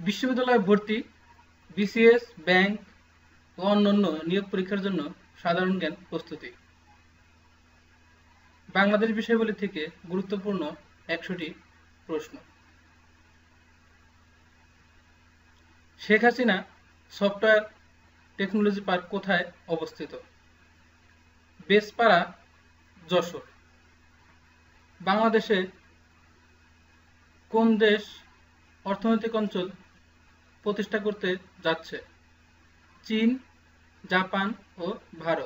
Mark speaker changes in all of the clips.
Speaker 1: বিশ্ববিদ্যালয়ে ভর্তি, BCS, bank ও অন্যান্য নিয়োগ পরীক্ষার জন্য সাধারণ জ্ঞান প্রস্তুতি। বাংলাদেশ বিষয়াবলী থেকে গুরুত্বপূর্ণ 100টি প্রশ্ন। Sheikh Hasina software technology park কোথায় অবস্থিত? বেসপাড়া, যশোর। বাংলাদেশে কোন দেশ অর্থনৈতিক অঞ্চল প্রতিষ্ঠা করতে যাচ্ছে? চীন, জাপান ও ভারত।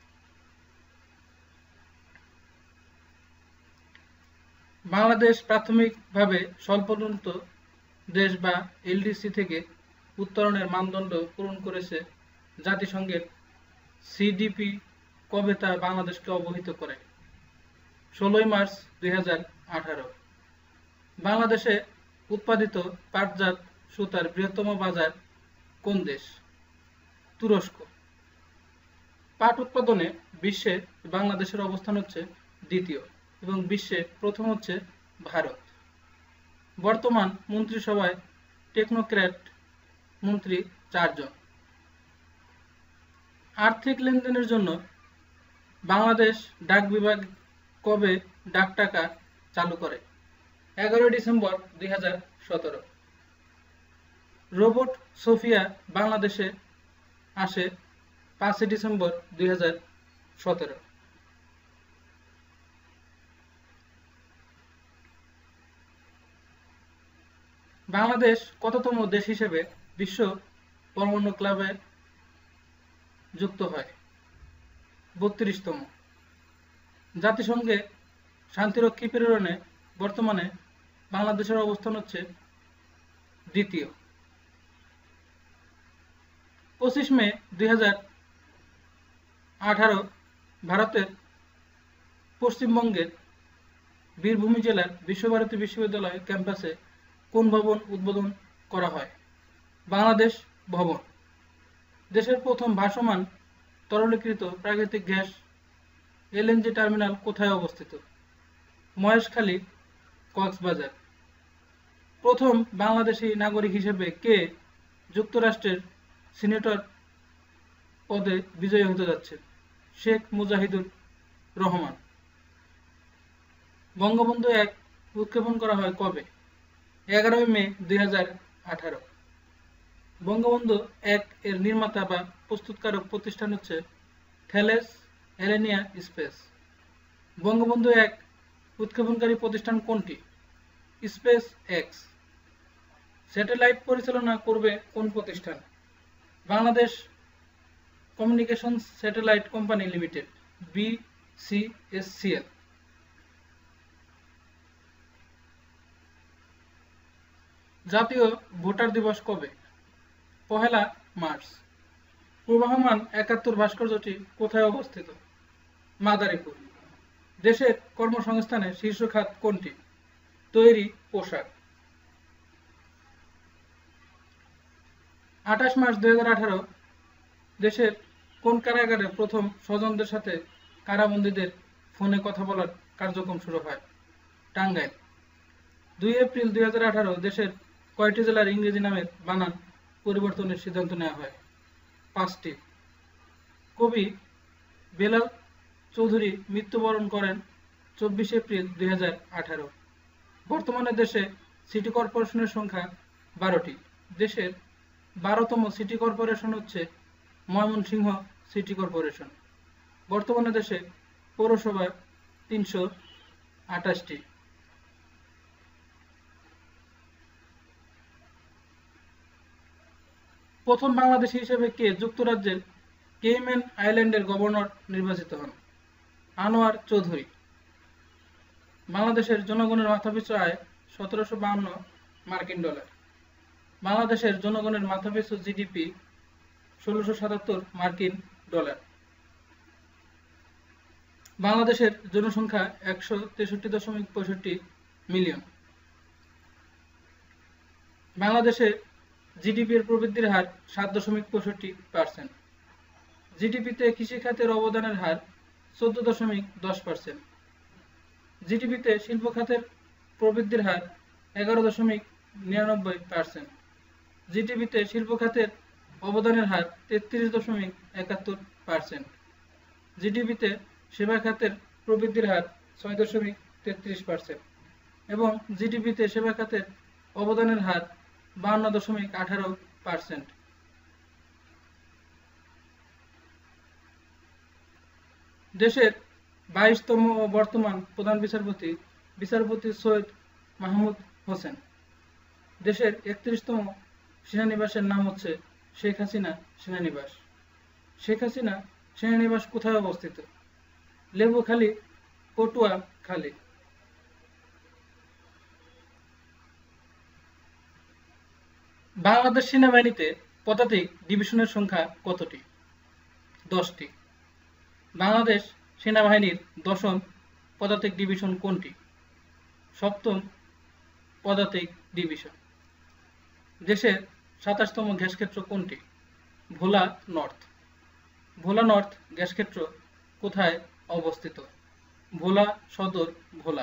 Speaker 1: বাংলাদেশ প্রাথমিকভাবে স্বল্পোন্নত দেশ বা এলডিসি থেকে উত্তরণের মানদণ্ড পূরণ করেছে। জাতিসংঘের সিডিপি কবে তা বাংলাদেশকে অবহিত করে? 16 মার্চ 2018। বাংলাদেশে উৎপাদিত পাটজাত সুতার বৃহত্তম বাজার কোন দেশ? তুরস্ক। পাট উৎপাদনে বিশ্বে বাংলাদেশের অবস্থান হচ্ছে দ্বিতীয় এবং বিশ্বে প্রথম হচ্ছে ভারত। বর্তমান মন্ত্রিসভায় টেকনোক্র্যাট মন্ত্রী 4 জন। আর্থিক লেনদেনের জন্য বাংলাদেশ ডাক বিভাগ কবে ডাক টাকা চালু করে? 11 ডিসেম্বর 2017। রোবট সোফিয়া বাংলাদেশে আসে 5 ডিসেম্বর 2017। বাংলাদেশ কততম দেশ হিসেবে বিশ্ব পরমাণু ক্লাবে যুক্ত হয়? 32তম। জাতিসংঘে শান্তিরক্ষী প্রেরণে বর্তমানে বাংলাদেশের অবস্থান হচ্ছে দ্বিতীয়। 25 মে 2018 ভারতের পশ্চিমবঙ্গের বীরভূম জেলার বিশ্বভারতী বিশ্ববিদ্যালয় ক্যাম্পাসে কোন ভবন উদ্বোধন করা হয়? বাংলাদেশ ভবন। দেশের প্রথম ভাসমান তরলীকৃত প্রাকৃতিক গ্যাস এলএনজি টার্মিনাল কোথায় অবস্থিত? মহেশখালী, কক্সবাজার। প্রথম বাংলাদেশী নাগরিক হিসেবে কে যুক্তরাষ্ট্রের সিনেটর পদে বিজয়ী হতে যাচ্ছে? শেখ মুজাহিদুর রহমান। বঙ্গবন্ধু 1 উৎক্ষেপণ করা হয় কবে? 11 মে 2018। বঙ্গবন্ধু 1 এর নির্মাতা বা প্রস্তুতকারক প্রতিষ্ঠান হচ্ছে থ্যালেস অ্যালেনিয়া স্পেস। বঙ্গবন্ধু 1 উৎক্ষেপণকারী প্রতিষ্ঠান কোনটি? SpaceX. স্যাটেলাইট পরিচালনা করবে কোন প্রতিষ্ঠান? Bangladesh communications satellite company limited, BCSCL। জাতীয় ভোটার দিবস কবে? 1 মার্চ। প্রবাহমান 71 ভাস্কর্যটি কোথায় অবস্থিত? মাদারীপুর। দেশের কর্মসংস্থানের শীর্ষ খাত কোনটি? তৈরি পোশাক। 28 মার্চ 2018 দেশের কোন কারাগারে প্রথম স্বজনদের সাথে কারাবন্দীদের ফোনে কথা বলার কার্যক্রম শুরু হয়? টাঙ্গাইল। 2 এপ্রিল 2018 দেশের কয়টি জেলার ইংরেজি নামের বানান পরিবর্তনের সিদ্ধান্ত নেওয়া হয়? 5টি। কবি বেলাল চৌধুরী মৃত্যুবরণ করেন 24 এপ্রিল 2018। বর্তমানে দেশে সিটি কর্পোরেশনের সংখ্যা 12টি। দেশের 12তম সিটি কর্পোরেশন হচ্ছে ময়মনসিংহ সিটি কর্পোরেশন। বর্তমানে দেশে পৌরসভা 328টি। প্রথম বাংলাদেশী হিসেবে কে যুক্তরাজ্যের কেইম্যান আইল্যান্ডের গভর্নর নির্বাচিত হন? আনোয়ার চৌধুরী। বাংলাদেশের জনগণের মাথাপিছু আয় 1752 মার্কিন ডলার। বাংলাদেশের জনগণের মাথাপিছু জিডিপি 1677 মার্কিন ডলার। বাংলাদেশের জনসংখ্যা 163.65 মিলিয়ন। বাংলাদেশে জিডিপির প্রবৃদ্ধির হার 7.65%। জিডিপিতে কৃষিখাতের অবদানের হার 14.10%। জিডিপিতে শিল্প খাতের প্রবৃদ্ধির হার 11.99%। জিডিপিতে শিল্প খাতের অবদানের হার 33.71%। জিডিপিতে সেবা খাতের প্রবৃদ্ধির হার 6.33% এবং জিডিপিতে সেবা খাতের অবদানের হার 52.18%। দেশের 22তম ও বর্তমান প্রধান বিচারপতি বিচারপতি সৈয়দ মাহমুদ হোসেন। দেশের 31তম সেনানিবাসের নাম হচ্ছে শেখ হাসিনা সেনানিবাস। শেখ হাসিনা সেনানিবাস কোথায় অবস্থিত? লেবুখালী, পটুয়াখালী। বাংলাদেশ সেনাবাহিনীতে পদাতিক ডিভিশনের সংখ্যা কতটি? 10টি। বাংলাদেশ সেনাবাহিনীর 10ম পদাতিক ডিভিশন কোনটি? 7ম পদাতিক ডিভিশন। দেশের 27তম গ্যাসক্ষেত্র কোনটি? ভোলা নর্থ। ভোলা নর্থ গ্যাসক্ষেত্র কোথায় অবস্থিত? ভোলা সদর, ভোলা।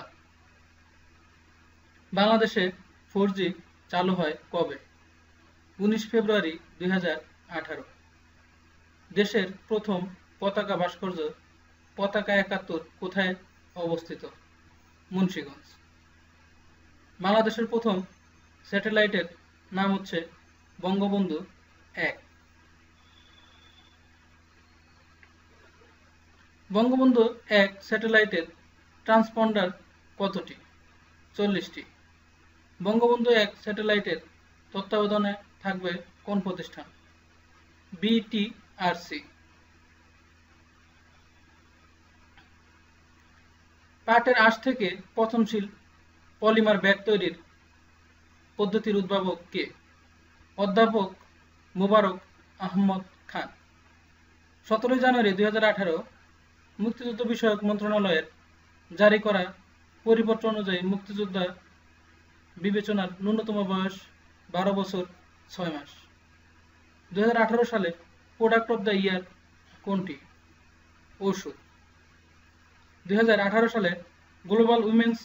Speaker 1: বাংলাদেশে 4G চালু হয় কবে? 19 ফেব্রুয়ারি 2018। দেশের প্রথম পতাকা ভাস্কর্য পতাকা 71 কোথায় অবস্থিত? মুন্সিগঞ্জ। বাংলাদেশের প্রথম স্যাটেলাইটের নাম হচ্ছে বঙ্গবন্ধু 1। বঙ্গবন্ধু 1 স্যাটেলাইটের ট্রান্সপন্ডার কতটি? 40টি। বঙ্গবন্ধু 1 স্যাটেলাইটের তত্ত্বাবধানে থাকবে কোন প্রতিষ্ঠান? বিটিআরসি। পাটের আঁশ থেকে পচনশীল পলিমার ব্যাগ তৈরির পদ্ধতির উদ্ভাবক কে? অধ্যাপক মোবারক আহমদ খান। 17 জানুয়ারি 2018 মুক্তিযুদ্ধ বিষয়ক মন্ত্রণালয়ের জারি করা পরিপত্র অনুযায়ী মুক্তিযোদ্ধা বিবেচনার ন্যূনতম বয়স 12 বছর 6 মাস। 2018 সালে প্রোডাক্ট অব দ্য ইয়ার কোনটি? ওষুধ। 2018 সালে গ্লোবাল উইমেন্স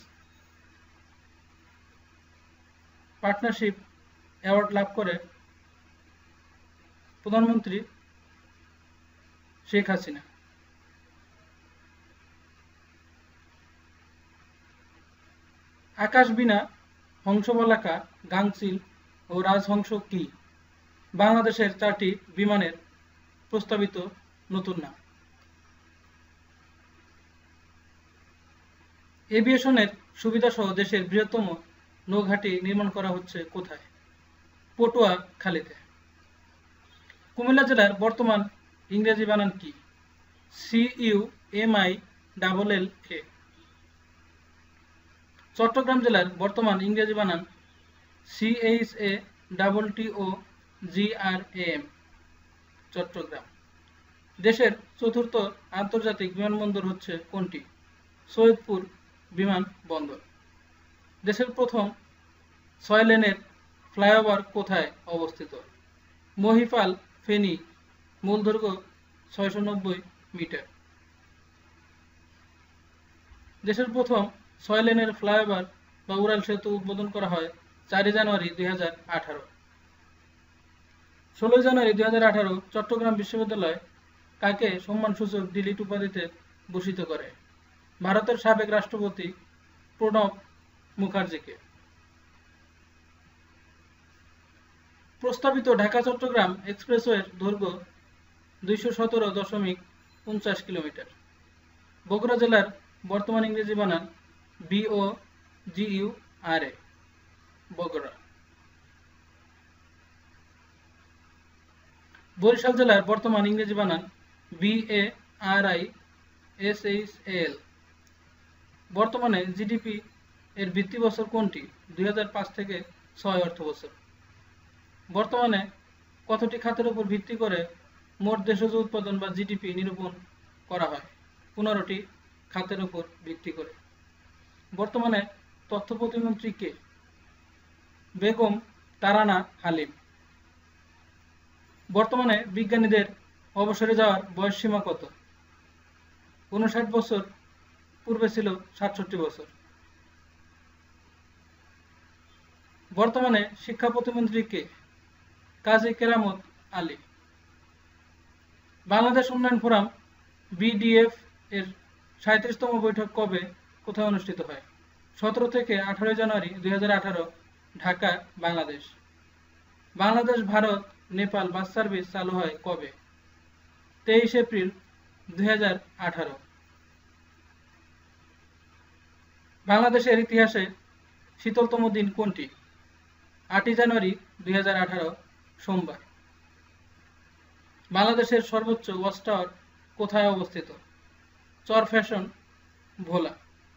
Speaker 1: পার্টনারশিপ অ্যাওয়ার্ড লাভ করে প্রধানমন্ত্রী শেখ হাসিনা। আকাশবীণা, হংসবলাকা, গাংচিল ও রাজহংস কি বাংলাদেশের 4টি বিমানের প্রস্তাবিত নতুন নাম? এভিয়েশনের সুবিধাসহ দেশের বৃহত্তম নৌঘাঁটি নির্মাণ করা হচ্ছে কোথায়? পটুয়াখালীতে। কুমিল্লা জেলার বর্তমান ইংরেজি বানান কি? CUMILLA। চট্টগ্রাম জেলার বর্তমান ইংরেজি বানান CHATTOGRAM। চট্টগ্রাম। দেশের চতুর্থ আন্তর্জাতিক বিমানবন্দর হচ্ছে কোনটি? সৈয়দপুর বিমানবন্দর। দেশের প্রথম 6 লেনের ফ্লাইওভার কোথায় অবস্থিত? মহিপাল, ফেনী। মূল দৈর্ঘ্য 690 মিটার। দেশের প্রথম 6 লেনের ফ্লাইওভার বা উড়াল সেতু উদ্বোধন করা হয় 4 জানুয়ারি 2018। 16 জানুয়ারি 2018 চট্টগ্রাম বিশ্ববিদ্যালয় কাকে সম্মানসূচক ডিলিট উপাধিতে ভূষিত করে? ভারতের সাবেক রাষ্ট্রপতি প্রণব মুখার্জিকে। প্রস্তাবিত ঢাকা-চট্টগ্রাম এক্সপ্রেসওয়ের দৈর্ঘ্য 217.50 কিলোমিটার। বগুড়া জেলার বর্তমান ইংরেজি বানান BOGURA। বগুড়া। বরিশাল জেলার বর্তমান ইংরেজি বানান BARISHAL। বর্তমানে জিডিপি এর ভিত্তি বছর কোনটি? 2005 থেকে 6 অর্থবছর। বর্তমানে কতটি খাতের উপর ভিত্তি করে মোট দেশজ উৎপাদন বা জিডিপি নিরূপণ করা হয়? 15টি খাতের উপর ভিত্তি করে। বর্তমানে তথ্য প্রতিমন্ত্রী কে? বেগম তারানা হালিম। বর্তমানে বিজ্ঞানীদের অবসরে যাওয়ার বয়সসীমা কত? 59 বছর, পূর্বে ছিল 67 বছর। বর্তমানে শিক্ষা প্রতিমন্ত্রী কে? কাজী কেরামত আলী। বাংলাদেশ উন্নয়ন ফোরাম BDF এর 37তম বৈঠক কবে কোথায় অনুষ্ঠিত হয়? 17 থেকে 18 জানুয়ারি 2018, ঢাকা, বাংলাদেশ। বাংলাদেশ ভারত নেপাল বাস সার্ভিস চালু হয় কবে? 23 এপ্রিল 2018। বাংলাদেশের ইতিহাসে শীতলতম দিন কোনটি? 8 জানুয়ারি 2018, সোমবার। বাংলাদেশের সর্বোচ্চ ওয়াচ টাওয়ার কোথায় অবস্থিত? চরফ্যাশন, ভোলা।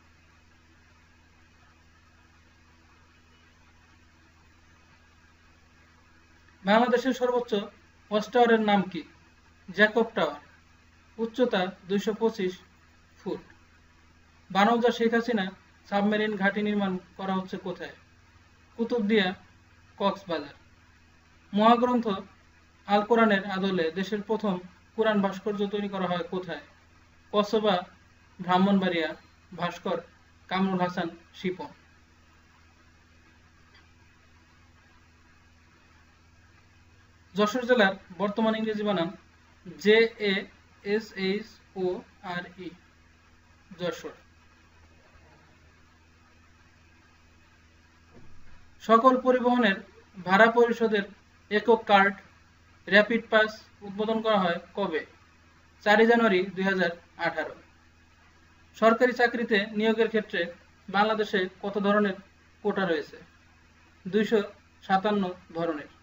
Speaker 1: বাংলাদেশের সর্বোচ্চ ওয়াচ টাওয়ারের নাম কি? Jacob tower. উচ্চতা 225 ফুট। বানৌজা শেখ হাসিনা সাবমেরিন ঘাঁটি নির্মাণ করা হচ্ছে কোথায়? কুতুবদিয়া, কক্সবাজার। মহাগ্রন্থ আল কোরআনের আদলে দেশের প্রথম কোরআন ভাস্কর্য তৈরি করা হয় কোথায়? কসবা, ব্রাহ্মণবাড়িয়া। ভাস্কর কামরুল হাসান শিপন। যশোর জেলার বর্তমান ইংরেজি বানান JASHORE, যশোর। সকল পরিবহনের ভাড়া পরিশোধের একক কার্ড র্যাপিড পাস উদ্বোধন করা হয় কবে? 4 জানুয়ারি 2018। সরকারি চাকরিতে নিয়োগের ক্ষেত্রে বাংলাদেশে কত ধরনের কোটা রয়েছে? 257 ধরনের।